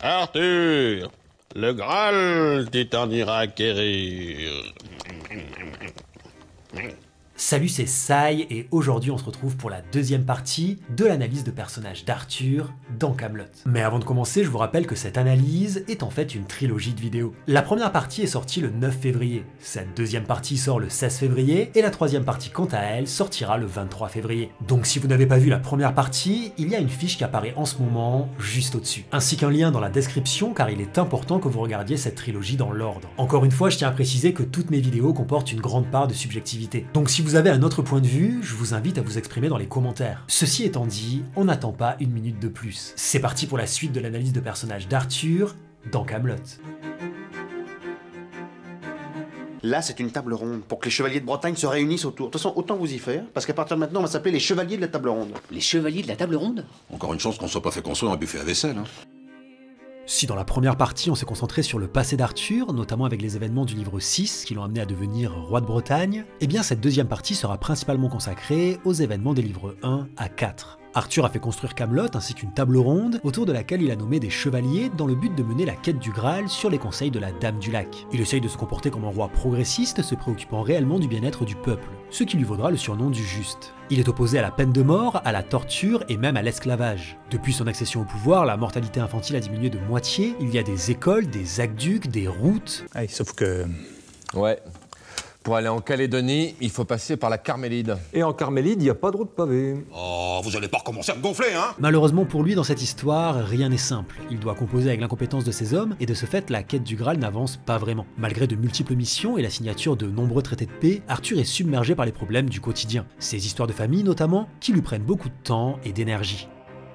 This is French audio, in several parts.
Arthur, le Graal, tu t'en iras acquérir. Salut, c'est Sai et aujourd'hui on se retrouve pour la deuxième partie de l'analyse de personnages d'Arthur dans Kaamelott. Mais avant de commencer, je vous rappelle que cette analyse est en fait une trilogie de vidéos. La première partie est sortie le 9 février, cette deuxième partie sort le 16 février et la troisième partie quant à elle sortira le 23 février. Donc si vous n'avez pas vu la première partie, il y a une fiche qui apparaît en ce moment juste au-dessus, ainsi qu'un lien dans la description car il est important que vous regardiez cette trilogie dans l'ordre. Encore une fois, je tiens à préciser que toutes mes vidéos comportent une grande part de subjectivité. Donc si vous avez un autre point de vue, je vous invite à vous exprimer dans les commentaires. Ceci étant dit, on n'attend pas une minute de plus. C'est parti pour la suite de l'analyse de personnages d'Arthur dans Kaamelott. Là, c'est une table ronde, pour que les chevaliers de Bretagne se réunissent autour. De toute façon, autant vous y faire, parce qu'à partir de maintenant, on va s'appeler les chevaliers de la table ronde. Les chevaliers de la table ronde? Encore une chance qu'on soit pas fait construire un buffet à vaisselle, hein. Si dans la première partie on s'est concentré sur le passé d'Arthur, notamment avec les événements du livre 6 qui l'ont amené à devenir roi de Bretagne, eh bien cette deuxième partie sera principalement consacrée aux événements des livres 1 à 4. Arthur a fait construire Kaamelott ainsi qu'une table ronde autour de laquelle il a nommé des chevaliers dans le but de mener la quête du Graal sur les conseils de la Dame du Lac. Il essaye de se comporter comme un roi progressiste se préoccupant réellement du bien-être du peuple, ce qui lui vaudra le surnom du Juste. Il est opposé à la peine de mort, à la torture et même à l'esclavage. Depuis son accession au pouvoir, la mortalité infantile a diminué de moitié, il y a des écoles, des aqueducs, des routes... Ah, sauf que... Ouais. Pour aller en Calédonie, il faut passer par la Carmélide. Et en Carmélide, il n'y a pas de route pavée. Oh, vous allez pas recommencer à me gonfler, hein? Malheureusement pour lui, dans cette histoire, rien n'est simple. Il doit composer avec l'incompétence de ses hommes, et de ce fait, la quête du Graal n'avance pas vraiment. Malgré de multiples missions et la signature de nombreux traités de paix, Arthur est submergé par les problèmes du quotidien. Ses histoires de famille notamment, qui lui prennent beaucoup de temps et d'énergie.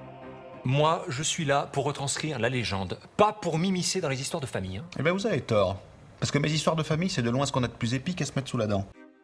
Moi, je suis là pour retranscrire la légende, pas pour m'immiscer dans les histoires de famille. Eh ben vous avez tort. Parce que mes histoires de famille, c'est de loin ce qu'on a de plus épique à se mettre sous la dent.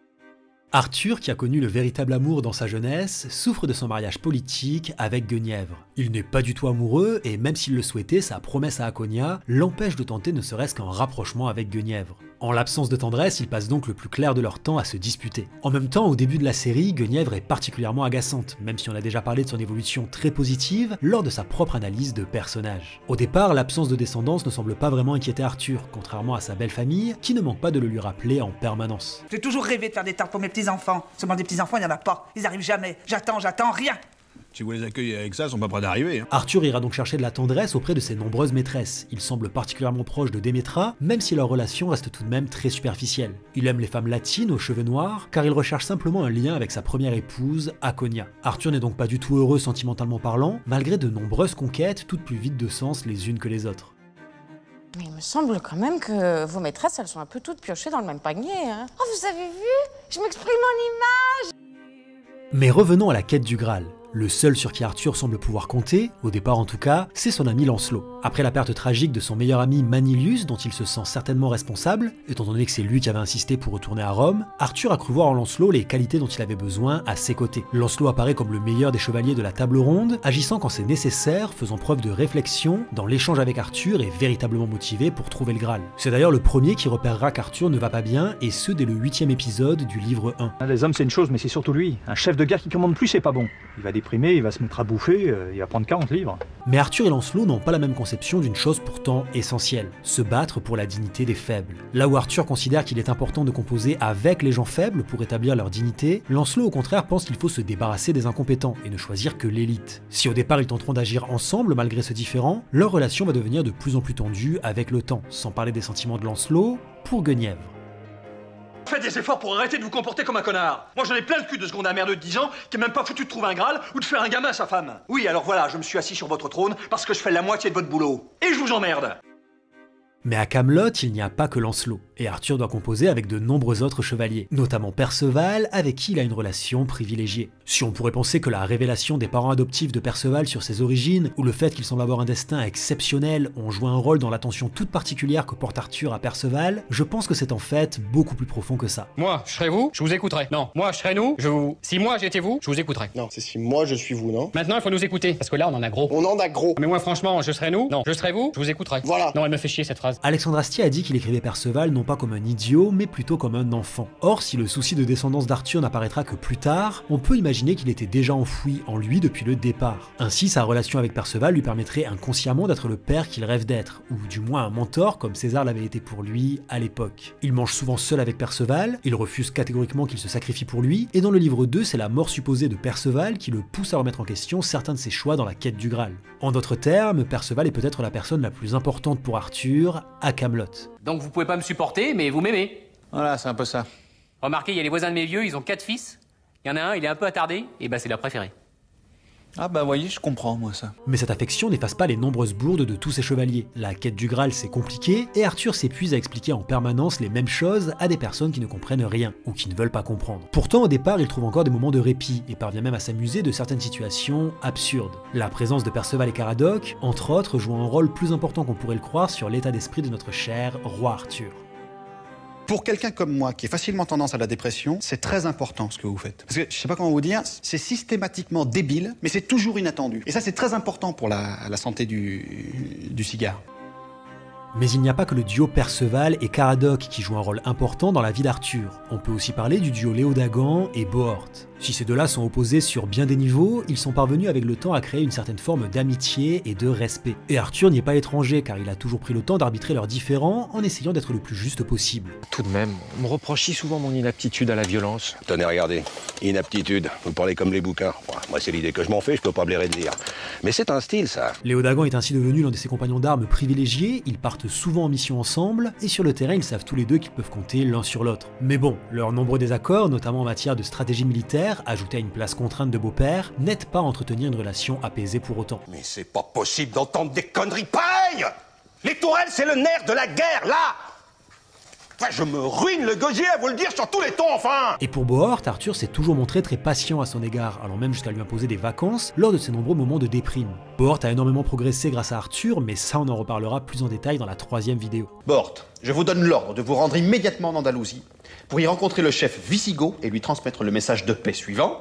Arthur, qui a connu le véritable amour dans sa jeunesse, souffre de son mariage politique avec Guenièvre. Il n'est pas du tout amoureux et même s'il le souhaitait, sa promesse à Akonia l'empêche de tenter ne serait-ce qu'un rapprochement avec Guenièvre. En l'absence de tendresse, ils passent donc le plus clair de leur temps à se disputer. En même temps, au début de la série, Guenièvre est particulièrement agaçante, même si on a déjà parlé de son évolution très positive lors de sa propre analyse de personnage. Au départ, l'absence de descendance ne semble pas vraiment inquiéter Arthur, contrairement à sa belle famille, qui ne manque pas de le lui rappeler en permanence. J'ai toujours rêvé de faire des tartes pour mes petits-enfants. Seulement des petits-enfants, il n'y en a pas. Ils arrivent jamais. J'attends, rien. Si vous les accueillez avec ça, ils sont pas prêts d'arriver. Hein. Arthur ira donc chercher de la tendresse auprès de ses nombreuses maîtresses. Il semble particulièrement proche de Démétra, même si leur relation reste tout de même très superficielle. Il aime les femmes latines aux cheveux noirs, car il recherche simplement un lien avec sa première épouse, Akonia. Arthur n'est donc pas du tout heureux sentimentalement parlant, malgré de nombreuses conquêtes, toutes plus vides de sens les unes que les autres. Mais il me semble quand même que vos maîtresses, elles sont un peu toutes piochées dans le même panier, hein. Oh, vous avez vu? Je m'exprime en image. Mais revenons à la quête du Graal. Le seul sur qui Arthur semble pouvoir compter, au départ en tout cas, c'est son ami Lancelot. Après la perte tragique de son meilleur ami Manilius, dont il se sent certainement responsable, étant donné que c'est lui qui avait insisté pour retourner à Rome, Arthur a cru voir en Lancelot les qualités dont il avait besoin à ses côtés. Lancelot apparaît comme le meilleur des chevaliers de la table ronde, agissant quand c'est nécessaire, faisant preuve de réflexion, dans l'échange avec Arthur et véritablement motivé pour trouver le Graal. C'est d'ailleurs le premier qui repérera qu'Arthur ne va pas bien, et ce dès le 8e épisode du livre 1. Les hommes, c'est une chose, mais c'est surtout lui. Un chef de guerre qui commande plus, c'est pas bon. Il va déprimer, il va se mettre à bouffer, il va prendre 40 livres. Mais Arthur et Lancelot n'ont pas la même conception d'une chose pourtant essentielle, se battre pour la dignité des faibles. Là où Arthur considère qu'il est important de composer avec les gens faibles pour établir leur dignité, Lancelot au contraire pense qu'il faut se débarrasser des incompétents et ne choisir que l'élite. Si au départ ils tenteront d'agir ensemble malgré ce différend, leur relation va devenir de plus en plus tendue avec le temps, sans parler des sentiments de Lancelot pour Guenièvre. Faites des efforts pour arrêter de vous comporter comme un connard. Moi j'en ai plein le cul de seconder un merdeux de 10 ans qui est même pas foutu de trouver un Graal ou de faire un gamin à sa femme. Oui, alors voilà, je me suis assis sur votre trône parce que je fais la moitié de votre boulot. Et je vous emmerde. Mais à Kaamelott, il n'y a pas que Lancelot, et Arthur doit composer avec de nombreux autres chevaliers, notamment Perceval, avec qui il a une relation privilégiée. Si on pourrait penser que la révélation des parents adoptifs de Perceval sur ses origines, ou le fait qu'il semble avoir un destin exceptionnel, ont joué un rôle dans l'attention toute particulière que porte Arthur à Perceval, je pense que c'est en fait beaucoup plus profond que ça. Moi, je serais vous, je vous écouterais. Non, moi, je serais nous, je vous... Si moi, j'étais vous, je vous écouterais. Non, c'est si moi, je suis vous, non? Maintenant, il faut nous écouter, parce que là, on en a gros. On en a gros. Mais moi, franchement, je serais nous, non, je serais vous, je vous écouterais. Voilà. Non, elle me fait chier, cette phrase. Alexandre Astier a dit qu'il écrivait Perceval non pas comme un idiot, mais plutôt comme un enfant. Or, si le souci de descendance d'Arthur n'apparaîtra que plus tard, on peut imaginer qu'il était déjà enfoui en lui depuis le départ. Ainsi, sa relation avec Perceval lui permettrait inconsciemment d'être le père qu'il rêve d'être, ou du moins un mentor comme César l'avait été pour lui à l'époque. Il mange souvent seul avec Perceval, il refuse catégoriquement qu'il se sacrifie pour lui, et dans le livre 2, c'est la mort supposée de Perceval qui le pousse à remettre en question certains de ses choix dans la quête du Graal. En d'autres termes, Perceval est peut-être la personne la plus importante pour Arthur à Camelot. Donc vous pouvez pas me supporter, mais vous m'aimez. Voilà, c'est un peu ça. Remarquez, il y a les voisins de mes vieux, ils ont 4 fils. Il y en a un, il est un peu attardé, et bah c'est leur préféré. Ah bah voyez, je comprends moi ça. Mais cette affection n'efface pas les nombreuses bourdes de tous ces chevaliers. La quête du Graal c'est compliqué, et Arthur s'épuise à expliquer en permanence les mêmes choses à des personnes qui ne comprennent rien, ou qui ne veulent pas comprendre. Pourtant au départ il trouve encore des moments de répit, et parvient même à s'amuser de certaines situations absurdes. La présence de Perceval et Caradoc, entre autres, joue un rôle plus important qu'on pourrait le croire sur l'état d'esprit de notre cher roi Arthur. Pour quelqu'un comme moi qui est facilement tendance à la dépression, c'est très important ce que vous faites. Parce que je sais pas comment vous dire, c'est systématiquement débile, mais c'est toujours inattendu. Et ça c'est très important pour la santé du cigare. Mais il n'y a pas que le duo Perceval et Caradoc qui joue un rôle important dans la vie d'Arthur. On peut aussi parler du duo Léodagan et Bohort. Si ces deux-là sont opposés sur bien des niveaux, ils sont parvenus avec le temps à créer une certaine forme d'amitié et de respect. Et Arthur n'y est pas étranger car il a toujours pris le temps d'arbitrer leurs différends en essayant d'être le plus juste possible. Tout de même, on me reproche si souvent mon inaptitude à la violence. Tenez, regardez. Inaptitude. Vous parlez comme les bouquins. Moi, c'est l'idée que je m'en fais, je peux pas blairer de dire. Mais c'est un style, ça. Léodagan est ainsi devenu l'un de ses compagnons d'armes privilégiés, ils partent souvent en mission ensemble, et sur le terrain ils savent tous les deux qu'ils peuvent compter l'un sur l'autre. Mais bon, leurs nombreux désaccords, notamment en matière de stratégie militaire, ajoutés à une place contrainte de beau-père, n'aident pas à entretenir une relation apaisée pour autant. Mais c'est pas possible d'entendre des conneries pareilles. Les tourelles, c'est le nerf de la guerre, là. Enfin, je me ruine le gosier à vous le dire sur tous les tons, enfin. Et pour Bohort, Arthur s'est toujours montré très patient à son égard, allant même jusqu'à lui imposer des vacances lors de ses nombreux moments de déprime. Bohort a énormément progressé grâce à Arthur, mais ça on en reparlera plus en détail dans la 3e vidéo. Bohort, je vous donne l'ordre de vous rendre immédiatement en Andalousie pour y rencontrer le chef Visigoth et lui transmettre le message de paix suivant.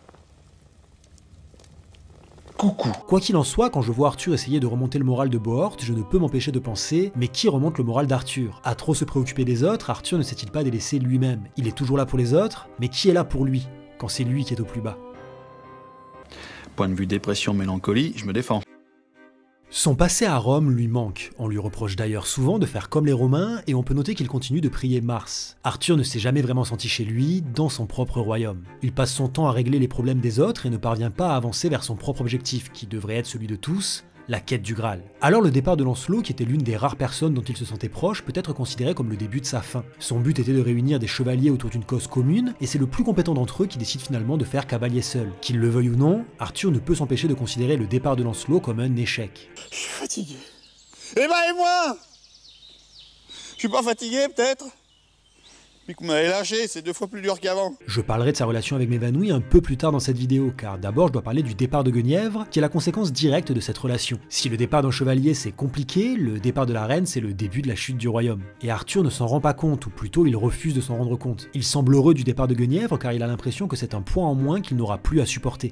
Coucou. Quoi qu'il en soit, quand je vois Arthur essayer de remonter le moral de Bohort, je ne peux m'empêcher de penser, mais qui remonte le moral d'Arthur? À trop se préoccuper des autres, Arthur ne s'est-il pas délaissé lui-même? Il est toujours là pour les autres, mais qui est là pour lui, quand c'est lui qui est au plus bas? Point de vue dépression, mélancolie, je me défends. Son passé à Rome lui manque, on lui reproche d'ailleurs souvent de faire comme les Romains, et on peut noter qu'il continue de prier Mars. Arthur ne s'est jamais vraiment senti chez lui, dans son propre royaume. Il passe son temps à régler les problèmes des autres et ne parvient pas à avancer vers son propre objectif, qui devrait être celui de tous, la quête du Graal. Alors le départ de Lancelot, qui était l'une des rares personnes dont il se sentait proche, peut être considéré comme le début de sa fin. Son but était de réunir des chevaliers autour d'une cause commune, et c'est le plus compétent d'entre eux qui décide finalement de faire cavalier seul. Qu'il le veuille ou non, Arthur ne peut s'empêcher de considérer le départ de Lancelot comme un échec. Je suis fatigué. Et bah et moi? Je suis pas fatigué peut-être? Puis que vous m'avez lâché, c'est 2 fois plus dur qu'avant. Je parlerai de sa relation avec Mévanoui un peu plus tard dans cette vidéo, car d'abord je dois parler du départ de Guenièvre, qui est la conséquence directe de cette relation. Si le départ d'un chevalier c'est compliqué, le départ de la reine c'est le début de la chute du royaume. Et Arthur ne s'en rend pas compte, ou plutôt il refuse de s'en rendre compte. Il semble heureux du départ de Guenièvre car il a l'impression que c'est un poids en moins qu'il n'aura plus à supporter.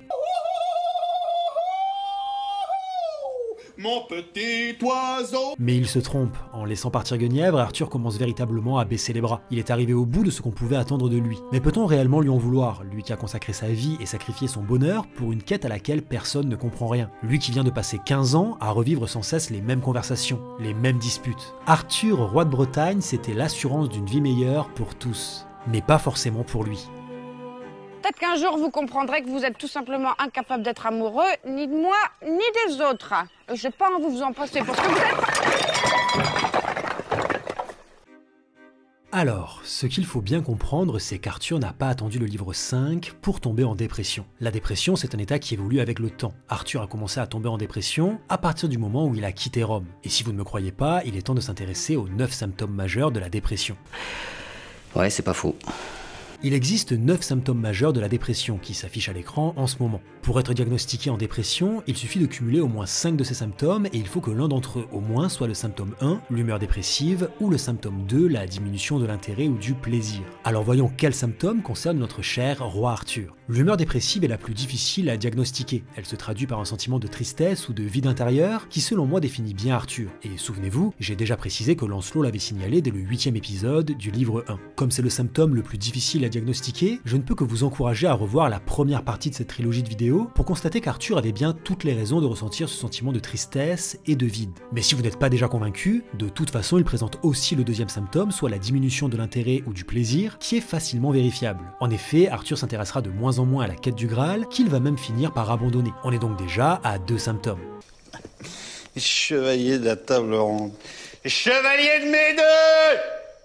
Mon petit oiseau. Mais il se trompe. En laissant partir Guenièvre, Arthur commence véritablement à baisser les bras. Il est arrivé au bout de ce qu'on pouvait attendre de lui. Mais peut-on réellement lui en vouloir, lui qui a consacré sa vie et sacrifié son bonheur pour une quête à laquelle personne ne comprend rien? Lui qui vient de passer 15 ans à revivre sans cesse les mêmes conversations, les mêmes disputes. Arthur, roi de Bretagne, c'était l'assurance d'une vie meilleure pour tous. Mais pas forcément pour lui. Peut-être qu'un jour vous comprendrez que vous êtes tout simplement incapable d'être amoureux, ni de moi, ni des autres. Je n'ai pas envie de vous en passer pour ce que vous êtes. Alors, ce qu'il faut bien comprendre, c'est qu'Arthur n'a pas attendu le livre 5 pour tomber en dépression. La dépression, c'est un état qui évolue avec le temps. Arthur a commencé à tomber en dépression à partir du moment où il a quitté Rome. Et si vous ne me croyez pas, il est temps de s'intéresser aux 9 symptômes majeurs de la dépression. Ouais, c'est pas faux. Il existe 9 symptômes majeurs de la dépression qui s'affichent à l'écran en ce moment. Pour être diagnostiqué en dépression, il suffit de cumuler au moins 5 de ces symptômes et il faut que l'un d'entre eux au moins soit le symptôme 1, l'humeur dépressive, ou le symptôme 2, la diminution de l'intérêt ou du plaisir. Alors voyons quels symptômes concernent notre cher roi Arthur. L'humeur dépressive est la plus difficile à diagnostiquer. Elle se traduit par un sentiment de tristesse ou de vide intérieur qui selon moi définit bien Arthur. Et souvenez-vous, j'ai déjà précisé que Lancelot l'avait signalé dès le 8e épisode du livre 1. Comme c'est le symptôme le plus difficile à diagnostiquer, je ne peux que vous encourager à revoir la première partie de cette trilogie de vidéos pour constater qu'Arthur avait bien toutes les raisons de ressentir ce sentiment de tristesse et de vide. Mais si vous n'êtes pas déjà convaincu, de toute façon il présente aussi le deuxième symptôme, soit la diminution de l'intérêt ou du plaisir, qui est facilement vérifiable. En effet, Arthur s'intéressera de moins en moins à la quête du Graal, qu'il va même finir par abandonner. On est donc déjà à 2 symptômes. Chevalier de la table ronde. Chevalier de Médeux!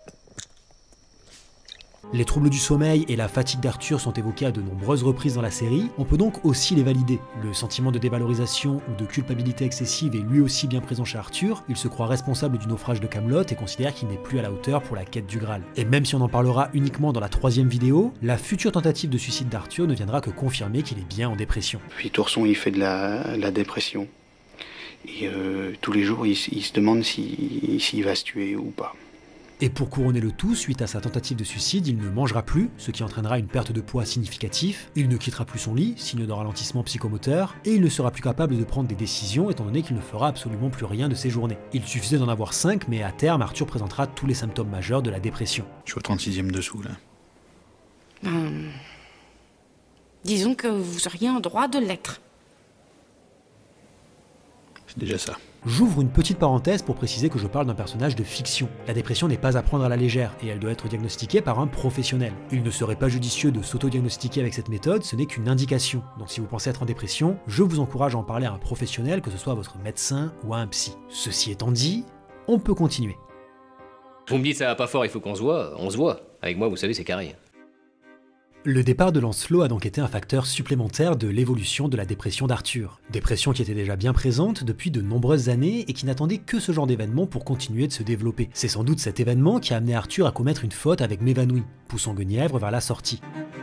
Les troubles du sommeil et la fatigue d'Arthur sont évoqués à de nombreuses reprises dans la série, on peut donc aussi les valider. Le sentiment de dévalorisation ou de culpabilité excessive est lui aussi bien présent chez Arthur, il se croit responsable du naufrage de Camelot et considère qu'il n'est plus à la hauteur pour la quête du Graal. Et même si on en parlera uniquement dans la 3e vidéo, la future tentative de suicide d'Arthur ne viendra que confirmer qu'il est bien en dépression. Puis Tourson il fait de la dépression, et tous les jours il se demande s'il va se tuer ou pas. Et pour couronner le tout, suite à sa tentative de suicide, il ne mangera plus, ce qui entraînera une perte de poids significative, il ne quittera plus son lit, signe de ralentissement psychomoteur, et il ne sera plus capable de prendre des décisions étant donné qu'il ne fera absolument plus rien de ses journées. Il suffisait d'en avoir 5, mais à terme, Arthur présentera tous les symptômes majeurs de la dépression. Je suis au 36e dessous, là. Disons que vous seriez en droit de l'être. C'est déjà ça. J'ouvre une petite parenthèse pour préciser que je parle d'un personnage de fiction. La dépression n'est pas à prendre à la légère et elle doit être diagnostiquée par un professionnel. Il ne serait pas judicieux de s'auto-diagnostiquer avec cette méthode, ce n'est qu'une indication. Donc si vous pensez être en dépression, je vous encourage à en parler à un professionnel, que ce soit à votre médecin ou à un psy. Ceci étant dit, on peut continuer. Vous me dites ça va pas fort, il faut qu'on se voit, on se voit. Avec moi, vous savez, c'est carré. Le départ de Lancelot a donc été un facteur supplémentaire de l'évolution de la dépression d'Arthur. Dépression qui était déjà bien présente depuis de nombreuses années et qui n'attendait que ce genre d'événement pour continuer de se développer. C'est sans doute cet événement qui a amené Arthur à commettre une faute avec Mévanoui, poussant Guenièvre vers la sortie.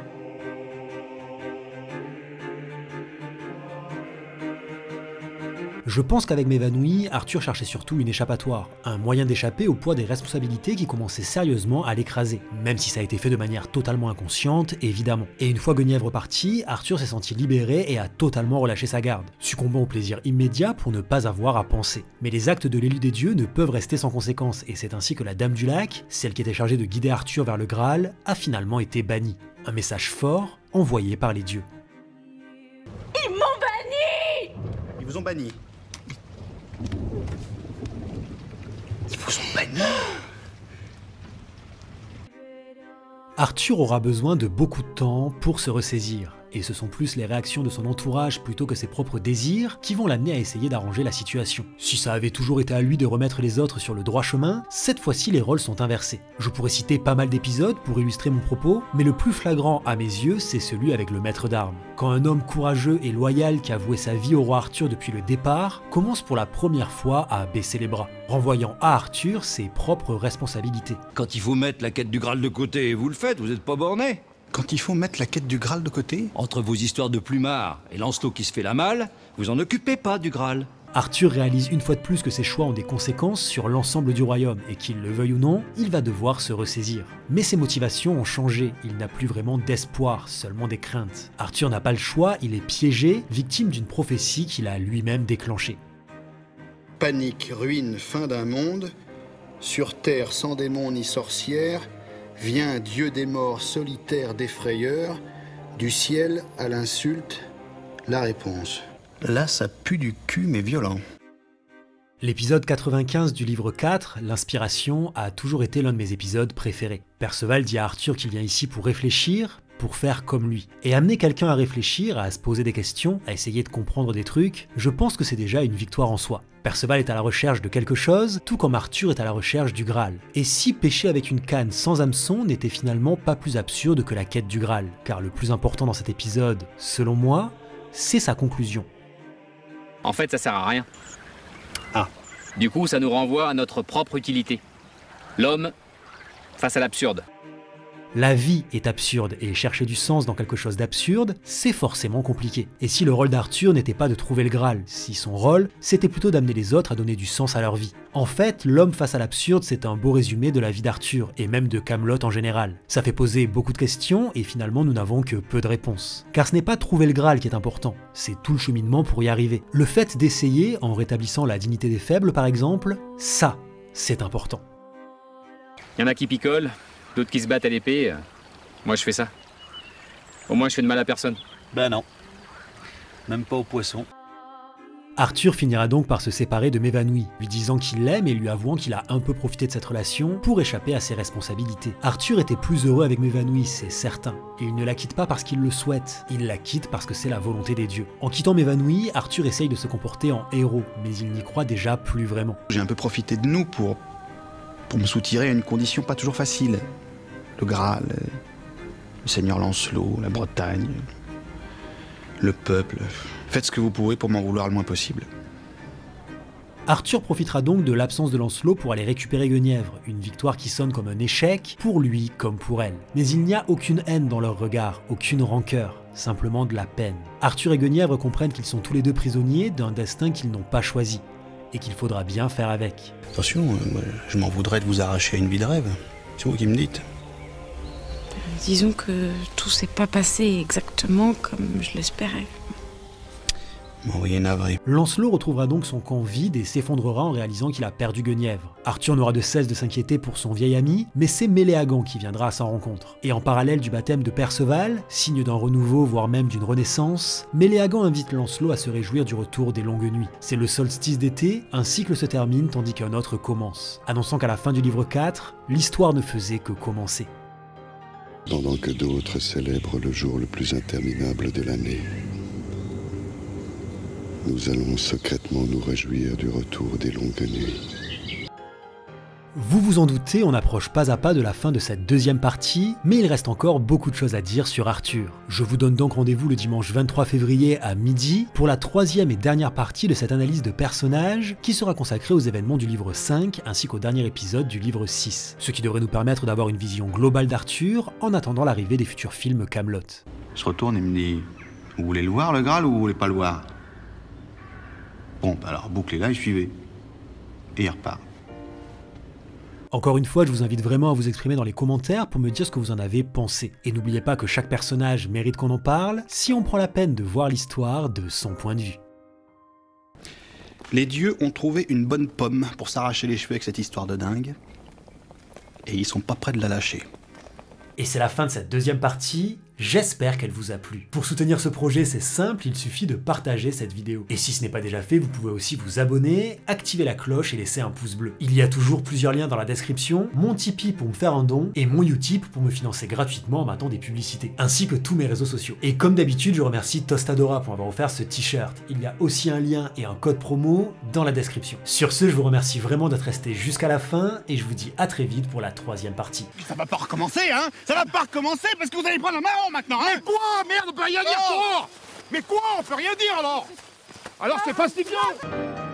Je pense qu'avec Mévanoui, Arthur cherchait surtout une échappatoire, un moyen d'échapper au poids des responsabilités qui commençaient sérieusement à l'écraser, même si ça a été fait de manière totalement inconsciente, évidemment. Et une fois Guenièvre parti, Arthur s'est senti libéré et a totalement relâché sa garde, succombant au plaisir immédiat pour ne pas avoir à penser. Mais les actes de l'élu des dieux ne peuvent rester sans conséquence, et c'est ainsi que la Dame du Lac, celle qui était chargée de guider Arthur vers le Graal, a finalement été bannie. Un message fort envoyé par les dieux. Ils m'ont banni! Ils vous ont banni. Ils vous ont banni. Arthur aura besoin de beaucoup de temps pour se ressaisir, et ce sont plus les réactions de son entourage plutôt que ses propres désirs qui vont l'amener à essayer d'arranger la situation. Si ça avait toujours été à lui de remettre les autres sur le droit chemin, cette fois-ci les rôles sont inversés. Je pourrais citer pas mal d'épisodes pour illustrer mon propos, mais le plus flagrant à mes yeux, c'est celui avec le maître d'armes. Quand un homme courageux et loyal qui a voué sa vie au roi Arthur depuis le départ, commence pour la première fois à baisser les bras, renvoyant à Arthur ses propres responsabilités. Quand il faut mettre la quête du Graal de côté, vous le faites, vous n'êtes pas borné. Quand il faut mettre la quête du Graal de côté? Entre vos histoires de plumard et Lancelot qui se fait la malle, vous en occupez pas du Graal. Arthur réalise une fois de plus que ses choix ont des conséquences sur l'ensemble du royaume et qu'il le veuille ou non, il va devoir se ressaisir. Mais ses motivations ont changé, il n'a plus vraiment d'espoir, seulement des craintes. Arthur n'a pas le choix, il est piégé, victime d'une prophétie qu'il a lui-même déclenchée. Panique, ruine, fin d'un monde, sur terre sans démons ni sorcières, vient Dieu des morts solitaire des frayeurs, du ciel à l'insulte, la réponse. Là, ça pue du cul, mais violent. L'épisode 95 du livre 4, l'inspiration, a toujours été l'un de mes épisodes préférés. Perceval dit à Arthur qu'il vient ici pour réfléchir, pour faire comme lui. Et amener quelqu'un à réfléchir, à se poser des questions, à essayer de comprendre des trucs, je pense que c'est déjà une victoire en soi. Perceval est à la recherche de quelque chose, tout comme Arthur est à la recherche du Graal. Et si pêcher avec une canne sans hameçon n'était finalement pas plus absurde que la quête du Graal, car le plus important dans cet épisode, selon moi, c'est sa conclusion. En fait, ça sert à rien. Ah. Du coup, ça nous renvoie à notre propre utilité. L'homme face à l'absurde. La vie est absurde et chercher du sens dans quelque chose d'absurde, c'est forcément compliqué. Et si le rôle d'Arthur n'était pas de trouver le Graal, si son rôle, c'était plutôt d'amener les autres à donner du sens à leur vie. En fait, L'homme face à l'absurde, c'est un beau résumé de la vie d'Arthur, et même de Kaamelott en général. Ça fait poser beaucoup de questions, et finalement nous n'avons que peu de réponses. Car ce n'est pas trouver le Graal qui est important, c'est tout le cheminement pour y arriver. Le fait d'essayer, en rétablissant la dignité des faibles par exemple, ça, c'est important. Il y en a qui picolent, d'autres qui se battent à l'épée. Moi je fais ça. Au moins je fais de mal à personne. Ben non. Même pas aux poissons. Arthur finira donc par se séparer de Mévanouille, lui disant qu'il l'aime et lui avouant qu'il a un peu profité de cette relation pour échapper à ses responsabilités. Arthur était plus heureux avec Mévanouille, c'est certain, et il ne la quitte pas parce qu'il le souhaite, il la quitte parce que c'est la volonté des dieux. En quittant Mévanouille, Arthur essaye de se comporter en héros, mais il n'y croit déjà plus vraiment. J'ai un peu profité de nous pour me soutirer à une condition pas toujours facile. Le Graal, le Seigneur Lancelot, la Bretagne, le peuple. Faites ce que vous pouvez pour m'en vouloir le moins possible. Arthur profitera donc de l'absence de Lancelot pour aller récupérer Guenièvre, une victoire qui sonne comme un échec, pour lui comme pour elle. Mais il n'y a aucune haine dans leur regard, aucune rancœur, simplement de la peine. Arthur et Guenièvre comprennent qu'ils sont tous les deux prisonniers d'un destin qu'ils n'ont pas choisi, et qu'il faudra bien faire avec. Attention, je m'en voudrais de vous arracher à une vie de rêve. C'est vous qui me dites. Disons que tout s'est pas passé exactement comme je l'espérais. M'envoyer navré. Lancelot retrouvera donc son camp vide et s'effondrera en réalisant qu'il a perdu Guenièvre. Arthur n'aura de cesse de s'inquiéter pour son vieil ami, mais c'est Méléagant qui viendra à sa rencontre. Et en parallèle du baptême de Perceval, signe d'un renouveau voire même d'une renaissance, Méléagant invite Lancelot à se réjouir du retour des longues nuits. C'est le solstice d'été, un cycle se termine tandis qu'un autre commence, annonçant qu'à la fin du livre 4, l'histoire ne faisait que commencer. Pendant que d'autres célèbrent le jour le plus interminable de l'année, nous allons secrètement nous réjouir du retour des longues nuits. Vous vous en doutez, on approche pas à pas de la fin de cette deuxième partie, mais il reste encore beaucoup de choses à dire sur Arthur. Je vous donne donc rendez-vous le dimanche 23 février à midi pour la troisième et dernière partie de cette analyse de personnages qui sera consacrée aux événements du livre 5 ainsi qu'au dernier épisode du livre 6, ce qui devrait nous permettre d'avoir une vision globale d'Arthur en attendant l'arrivée des futurs films Kaamelott. Je retourne et me dit, vous voulez le voir le Graal ou vous voulez pas le voir? Bon, bah alors bouclez-la et suivez. Et il repart. Encore une fois, je vous invite vraiment à vous exprimer dans les commentaires pour me dire ce que vous en avez pensé. Et n'oubliez pas que chaque personnage mérite qu'on en parle si on prend la peine de voir l'histoire de son point de vue. Les dieux ont trouvé une bonne pomme pour s'arracher les cheveux avec cette histoire de dingue. Et ils sont pas prêts de la lâcher. Et c'est la fin de cette deuxième partie, j'espère qu'elle vous a plu. Pour soutenir ce projet, c'est simple, il suffit de partager cette vidéo. Et si ce n'est pas déjà fait, vous pouvez aussi vous abonner, activer la cloche et laisser un pouce bleu. Il y a toujours plusieurs liens dans la description, mon Tipeee pour me faire un don, et mon Utip pour me financer gratuitement en m'attendant des publicités, ainsi que tous mes réseaux sociaux. Et comme d'habitude, je remercie Tostadora pour m'avoir offert ce t-shirt. Il y a aussi un lien et un code promo dans la description. Sur ce, je vous remercie vraiment d'être resté jusqu'à la fin, et je vous dis à très vite pour la troisième partie. Ça va pas recommencer, hein? Ça va pas recommencer parce que vous allez prendre un marron maintenant, hein? Mais quoi? Merde, on peut rien dire quoi? Mais quoi? On peut rien dire alors? Alors c'est pas si bien!